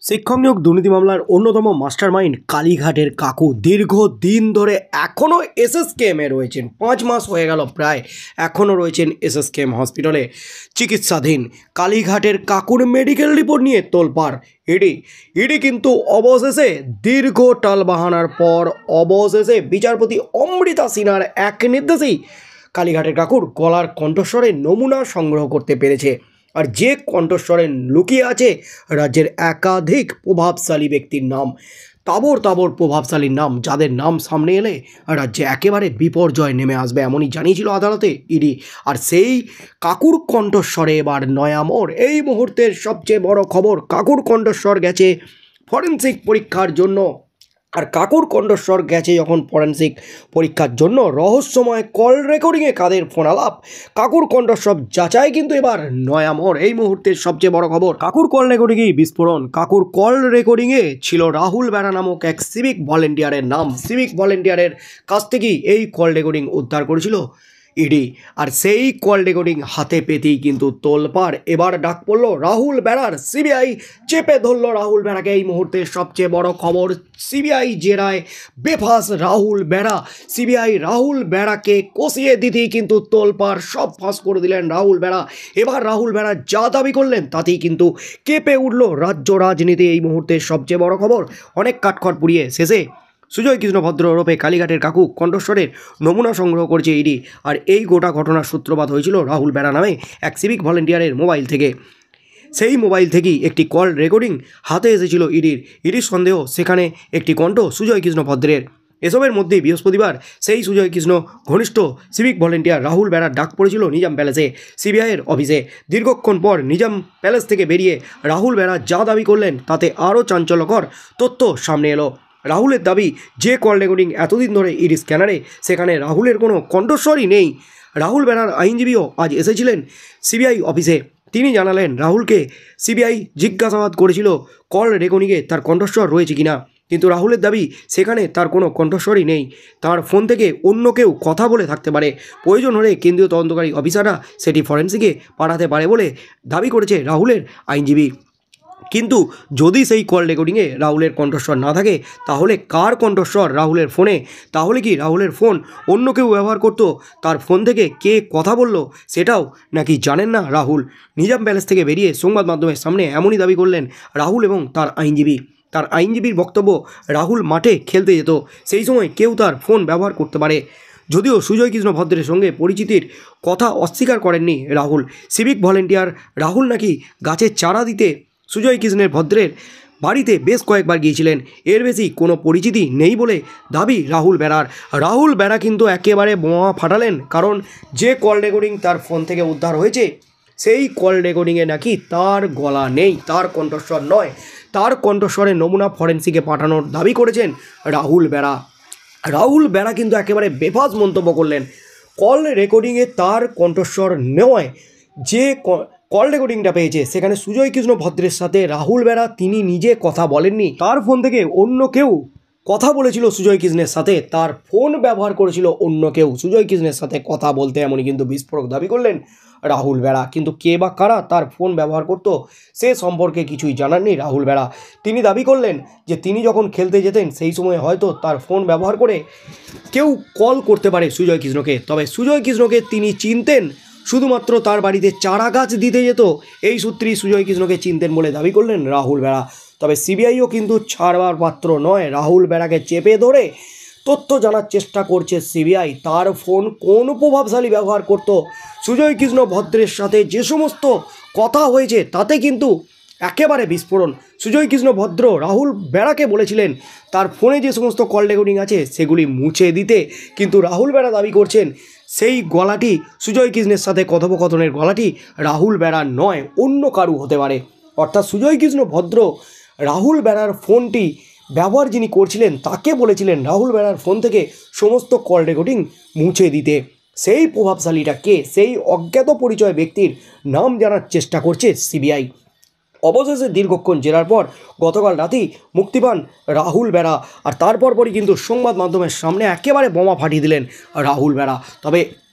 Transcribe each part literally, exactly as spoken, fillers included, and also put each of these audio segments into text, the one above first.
শিক্ষক নিয়োগ দুর্নীতি মামলার অন্যতম মাস্টারমাইন্ড কালীঘাটের কাকু দীর্ঘদিন ধরে এখনও এসএসকেএমে রয়েছেন। পাঁচ মাস হয়ে গেল প্রায়, এখনও রয়েছেন এসএসকেএম হসপিটালে চিকিৎসাধীন। কালীঘাটের কাকুর মেডিকেল রিপোর্ট নিয়ে তোলপাড় ইডি ইডি কিন্তু অবশেষে দীর্ঘ টালবাহানার পর অবশেষে বিচারপতি অমৃতা সিনহার এক নির্দেশেই কালীঘাটের কাকুর গলার কণ্ঠস্বরে নমুনা সংগ্রহ করতে পেরেছে। আর যে কণ্ঠস্বরে লুকিয়ে আছে রাজ্যের একাধিক প্রভাবশালী ব্যক্তির নাম, তাবর তাবর প্রভাবশালীর নাম, যাদের নাম সামনে এলে রাজ্যে একেবারে বিপর্যয় নেমে আসবে, এমনই জানিয়েছিল আদালতে ইডি। আর সেই কাকুর কণ্ঠস্বরে এবার নয়া মোড়। এই মুহূর্তের সবচেয়ে বড় খবর, কাকুর কণ্ঠস্বর গেছে ফরেন্সিক পরীক্ষার জন্য। আর কাকুর কণ্ঠস্বর গেছে যখন ফরেন্সিক পরীক্ষার জন্য, রহস্যময় কল রেকর্ডিংয়ে কাদের ফোন আলাপ, কাকুর কণ্ঠস্বর যাচাই কিন্তু এবার নয়া মোড়। এই মুহূর্তের সবচেয়ে বড় খবর, কাকুর কল রেকর্ডিংয়েই বিস্ফোরণ। কাকুর কল রেকর্ডিংয়ে ছিল রাহুল বেরা নামক এক সিভিক ভলেন্টিয়ারের নাম। সিভিক ভলেন্টিয়ারের কাছ থেকেই এই কল রেকর্ডিং উদ্ধার করেছিল ইডি। আর সেই কল রেকর্ডিং হাতে পেতেই কিন্তু তোলপাড়। এবার ডাক পড়ল রাহুল বেরার, সিবিআই চেপে ধরল রাহুল বেরাকে। এই মুহূর্তে সবচেয়ে বড় খবর, সিবিআই জেরায় বেফাস রাহুল বেরা। সিবিআই রাহুল বেরাকে কষিয়ে দিতেই কিন্তু তোলপাড়, সব ফাঁস করে দিলেন রাহুল বেরা। এবার রাহুল বেরা যা দাবি করলেন তাতেই কিন্তু কেঁপে উঠল রাজ্য রাজনীতি। এই মুহূর্তে সবচেয়ে বড় খবর, অনেক কাঠখড় পুড়িয়ে শেষে সুজয় কৃষ্ণ ভদ্র ওরফে কালীঘাটের কাকু কণ্ঠস্বরের নমুনা সংগ্রহ করেছে ইডি। আর এই গোটা ঘটনার সূত্রপাত হয়েছিল রাহুল বেরা নামে এক সিভিক ভলেন্টিয়ারের মোবাইল থেকে। সেই মোবাইল থেকেই একটি কল রেকর্ডিং হাতে এসেছিল ইডির। ইডির সন্দেহ সেখানে একটি কণ্ঠ সুজয় কৃষ্ণ ভদ্রের। এসবের মধ্যেই বৃহস্পতিবার সেই সুজয় কৃষ্ণ ঘনিষ্ঠ সিভিক ভলেন্টিয়ার রাহুল বেরার ডাক পড়েছিল নিজাম প্যালেসে, সিবিআইয়ের অফিসে। দীর্ঘক্ষণ পর নিজাম প্যালেস থেকে বেরিয়ে রাহুল বেরা যা দাবি করলেন তাতে আরও চাঞ্চল্যকর তথ্য সামনে এলো। রাহুলের দাবি, যে কল রেকর্ডিং এতদিন ধরে ইডি স্ক্যানারে, সেখানে রাহুলের কোনো কণ্ঠস্বরই নেই। রাহুল বেরার আইনজীবীও আজ এসেছিলেন সিবিআই অফিসে। তিনি জানালেন রাহুলকে সিবিআই জিজ্ঞাসাবাদ করেছিল কল রেকর্ডিংয়ে তার কণ্ঠস্বর রয়েছে কিনা, কিন্তু রাহুলের দাবি সেখানে তার কোনো কণ্ঠস্বরই নেই। তার ফোন থেকে অন্য কেউ কথা বলে থাকতে পারে, প্রয়োজন হলে কেন্দ্রীয় তদন্তকারী অফিসাররা সেটি ফরেন্সিকে পাঠাতে পারে বলে দাবি করেছে রাহুলের আইনজীবী। কিন্তু যদি সেই কল রেকর্ডিংয়ে রাহুলের কণ্ঠস্বর না থাকে, তাহলে কার কণ্ঠস্বর রাহুলের ফোনে? তাহলে কি রাহুলের ফোন অন্য কেউ ব্যবহার করতো? তার ফোন থেকে কে কথা বলল সেটাও নাকি জানেন না রাহুল? নিজাম প্যালেস থেকে বেরিয়ে সংবাদ মাধ্যমের সামনে এমনই দাবি করলেন রাহুল এবং তার আইনজীবী। তার আইনজীবীর বক্তব্য, রাহুল মাঠে খেলতে যেত, সেই সময় কেউ তার ফোন ব্যবহার করতে পারে। যদিও সুজয় কৃষ্ণ ভদ্রের সঙ্গে পরিচিতির কথা অস্বীকার করেননি রাহুল। সিভিক ভলেন্টিয়ার রাহুল নাকি গাছের চারা দিতে সুজয় কৃষ্ণের ভদ্রের বাড়িতে বেশ কয়েকবার গিয়েছিলেন, এর বেশি কোনো পরিচিতি নেই বলে দাবি রাহুল বেরার। রাহুল বেরা কিন্তু একেবারে বোমা ফাটালেন, কারণ যে কল রেকর্ডিং তার ফোন থেকে উদ্ধার হয়েছে সেই কল রেকর্ডিংয়ে নাকি তার গলা নেই, তার কণ্ঠস্বর নয়। তার কণ্ঠস্বরের নমুনা ফরেন্সিকে পাঠানোর দাবি করেছেন রাহুল বেরা। রাহুল বেরা কিন্তু একেবারে বেফাস মন্তব্য করলেন, কল রেকর্ডিংয়ে তার কণ্ঠস্বর নয়। যে কল রেকর্ডিংটা পেয়েছে সেখানে সুজয় কৃষ্ণ ভদ্রের সাথে রাহুল বেরা তিনি নিজে কথা বলেননি, তার ফোন থেকে অন্য কেউ কথা বলেছিল সুজয় কৃষ্ণের সাথে, তার ফোন ব্যবহার করেছিল অন্য কেউ সুজয় কৃষ্ণের সাথে কথা বলতে, এমনই কিন্তু বিস্ফোরক দাবি করলেন রাহুল বেরা। কিন্তু কে বা কারা তার ফোন ব্যবহার করতো সে সম্পর্কে কিছুই জানাননি রাহুল বেরা। তিনি দাবি করলেন যে তিনি যখন খেলতে যেতেন সেই সময় হয়তো তার ফোন ব্যবহার করে কেউ কল করতে পারে সুজয় কৃষ্ণকে, তবে সুজয় কৃষ্ণকে তিনি চিনতেন, শুধুমাত্র তার বাড়িতে চারা গাছ দিতে যেত, এই সূত্রেই সুজয় কৃষ্ণকে চিনতেন বলে দাবি করলেন রাহুল বেরা। তবে সিবিআইও কিন্তু ছাড়বার পাত্র নয়, রাহুল বেরাকে চেপে ধরে তথ্য জানার চেষ্টা করছে সিবিআই। তার ফোন কোন প্রভাবশালী ব্যবহার করত সুজয় কৃষ্ণ ভদ্রের সাথে, যে সমস্ত কথা হয়েছে তাতে কিন্তু একেবারে বিস্ফোরণ। সুজয় কৃষ্ণ ভদ্র রাহুল বেরাকে বলেছিলেন তার ফোনে যে সমস্ত কল রেকর্ডিং আছে সেগুলি মুছে দিতে, কিন্তু রাহুল বেরা দাবি করছেন সেই গলাটি, সুজয় কৃষ্ণের সাথে কথোপকথনের গলাটি রাহুল বেরার নয়, অন্য কারু হতে পারে। অর্থাৎ সুজয় কৃষ্ণ ভদ্র রাহুল বেরার ফোনটি ব্যবহার যিনি করছিলেন তাকে বলেছিলেন রাহুল বেরার ফোন থেকে সমস্ত কল রেকর্ডিং মুছে দিতে। সেই প্রভাবশালীটা কে, সেই অজ্ঞাত পরিচয় ব্যক্তির নাম জানার চেষ্টা করছে সিবিআই। অবশেষে দীর্ঘক্ষণ জেরার পর গতকাল রাতেই মুক্তি পান রাহুল বেরা। আর তারপর পরই কিন্তু সংবাদ মাধ্যমের সামনে একেবারে বোমা ফাটিয়ে দিলেন রাহুল বেরা। তবে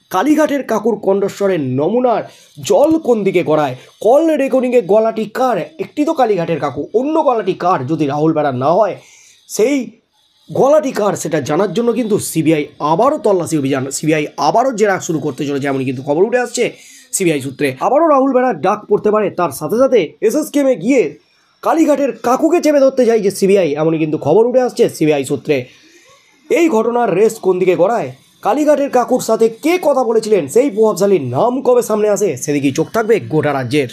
কালীঘাটের কাকুর কণ্ঠস্বরের নমুনার জল কোন দিকে গড়ায়, কল রেকর্ডিংয়ে গলাটি কার, একটি তো কালীঘাটের কাকু, অন্য গলাটি কার যদি রাহুল বেড়া না হয়, সেই গলাটি কার সেটা জানার জন্য কিন্তু সিবিআই আবারও তল্লাশি অভিযান, সিবিআই আবারও জেরা শুরু করতে চলেছে এমনই কিন্তু খবর উঠে আসছে সিবিআই সূত্রে। আবারও রাহুল বেড়ার ডাক পড়তে পারে, তার সাথে সাথে এসএসকেমে গিয়ে কালীঘাটের কাকুকে চেপে ধরতে যায় যে সিবিআই, এমনই কিন্তু খবর উঠে আসছে সিবিআই সূত্রে। এই ঘটনার রেস কোন দিকে গড়ায়, কালীঘাটের কাকুর সাথে কে কথা বলেছিলেন, সেই প্রভাবশালীর নাম কবে সামনে আসে, সেদিকেই চোখ থাকবে গোটা রাজ্যের।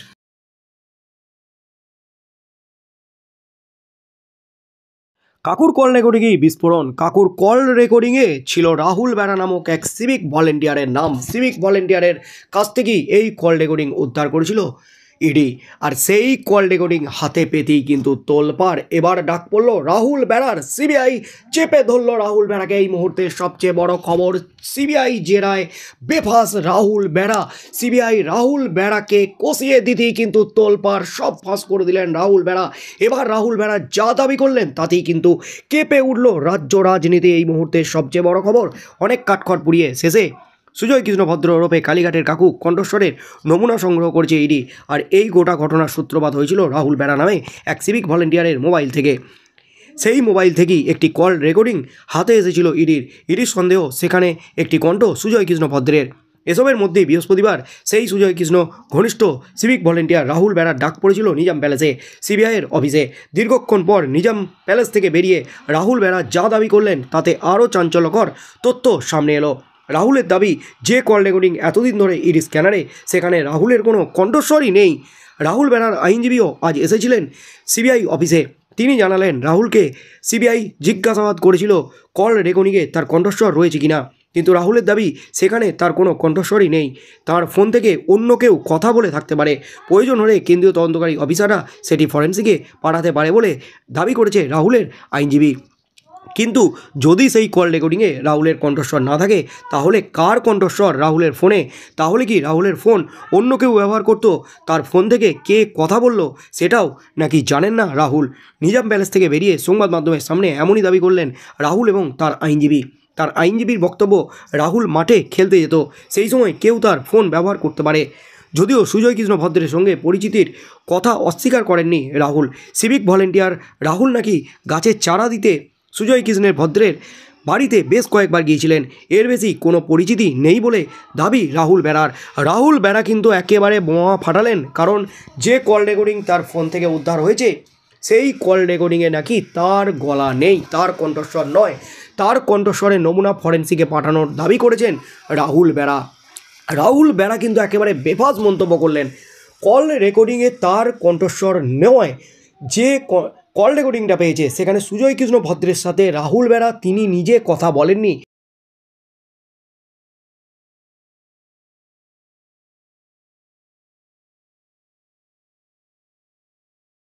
কাকুর কল রেকর্ডিংয়ে বিস্ফোরণ, কাকুর কল রেকর্ডিংয়ে ছিল রাহুল বেড়া নামক এক সিভিক ভলেন্টিয়ারের নাম। সিভিক ভলেন্টিয়ারের কাছ থেকেই এই কল রেকর্ডিং উদ্ধার করেছিল ইডি, আর সেই কল রেকর্ডিং হাতে পেতেই কিন্তু তোলপাড়। এবার ডাক পড়ল রাহুল বেড়ার, সিবিআই চেপে ধরল রাহুল বেড়াকে। এই মুহূর্তে সবচেয়ে বড় খবর, সিবিআই জেরায় বেফাস রাহুল বেড়া। সিবিআই রাহুল বেড়াকে কষিয়ে দিতেই কিন্তু তোলপাড়, সব ফাঁস করে দিলেন রাহুল বেড়া। এবার রাহুল বেড়া যা দাবি করলেন তাতেই কিন্তু কেঁপে উঠল রাজ্য রাজনীতি। এই মুহূর্তে সবচেয়ে বড় খবর, অনেক কাঠখড় পুড়িয়ে শেষে সুজয় কৃষ্ণ ভদ্র ওরফে কালীঘাটের কাকু কণ্ঠস্বরের নমুনা সংগ্রহ করেছে ইডি। আর এই গোটা ঘটনার সূত্রপাত হয়েছিল রাহুল বেড়া নামে এক সিভিক ভলেন্টিয়ারের মোবাইল থেকে। সেই মোবাইল থেকেই একটি কল রেকর্ডিং হাতে এসেছিল ইডির। ইডির সন্দেহ সেখানে একটি কণ্ঠ সুজয় কৃষ্ণ ভদ্রের। এসবের মধ্যেই বৃহস্পতিবার সেই সুজয় কৃষ্ণ ঘনিষ্ঠ সিভিক ভলেন্টিয়ার রাহুল বেড়ার ডাক পড়েছিল নিজাম প্যালেসে, সিবিআইয়ের অফিসে। দীর্ঘক্ষণ পর নিজাম প্যালেস থেকে বেরিয়ে রাহুল বেড়া যা দাবি করলেন তাতে আরও চাঞ্চল্যকর তথ্য সামনে এলো। রাহুলের দাবি, যে কল রেকর্ডিং এতদিন ধরে ইডি স্ক্যানারে, সেখানে রাহুলের কোনো কণ্ঠস্বরই নেই। রাহুল বেড়ার আইনজীবীও আজ এসেছিলেন সিবিআই অফিসে। তিনি জানালেন রাহুলকে সিবিআই জিজ্ঞাসাবাদ করেছিল কল রেকর্ডিংয়ে তার কণ্ঠস্বর রয়েছে কিনা, কিন্তু রাহুলের দাবি সেখানে তার কোনো কণ্ঠস্বরই নেই। তার ফোন থেকে অন্য কেউ কথা বলে থাকতে পারে, প্রয়োজন হলে কেন্দ্রীয় তদন্তকারী অফিসাররা সেটি ফরেন্সিকে পাঠাতে পারে বলে দাবি করেছে রাহুলের আইনজীবী। কিন্তু যদি সেই কল রেকর্ডিংয়ে রাহুলের কণ্ঠস্বর না থাকে, তাহলে কার কণ্ঠস্বর রাহুলের ফোনে? তাহলে কি রাহুলের ফোন অন্য কেউ ব্যবহার করতো? তার ফোন থেকে কে কথা বলল সেটাও নাকি জানেন না রাহুল? নিজাম প্যালেস থেকে বেরিয়ে সংবাদ মাধ্যমের সামনে এমনই দাবি করলেন রাহুল এবং তার আইনজীবী। তার আইনজীবীর বক্তব্য, রাহুল মাঠে খেলতে যেত, সেই সময় কেউ তার ফোন ব্যবহার করতে পারে। যদিও সুজয় কৃষ্ণ ভদ্রের সঙ্গে পরিচিতির কথা অস্বীকার করেননি রাহুল। সিভিক ভলেন্টিয়ার রাহুল নাকি গাছের চারা দিতে সুজয় কৃষ্ণের ভদ্রের বাড়িতে বেশ কয়েকবার গিয়েছিলেন, এর বেশি কোনো পরিচিতি নেই বলে দাবি রাহুল বেড়ার। রাহুল বেড়া কিন্তু একেবারে বোমা ফাটালেন, কারণ যে কল রেকর্ডিং তার ফোন থেকে উদ্ধার হয়েছে, সেই কল রেকর্ডিংয়ে নাকি তার গলা নেই, তার কণ্ঠস্বর নয়। তার কণ্ঠস্বরের নমুনা ফরেন্সিকে পাঠানোর দাবি করেছেন রাহুল বেড়া। রাহুল বেড়া কিন্তু একেবারে বেফাস মন্তব্য করলেন, কল রেকর্ডিংয়ে তার কণ্ঠস্বর নয়। যে কল রেকর্ডিংটা পেয়েছে সেখানে সুজয় কৃষ্ণ ভদ্রের সাথে রাহুল বেড়া তিনি নিজে কথা বলেননি।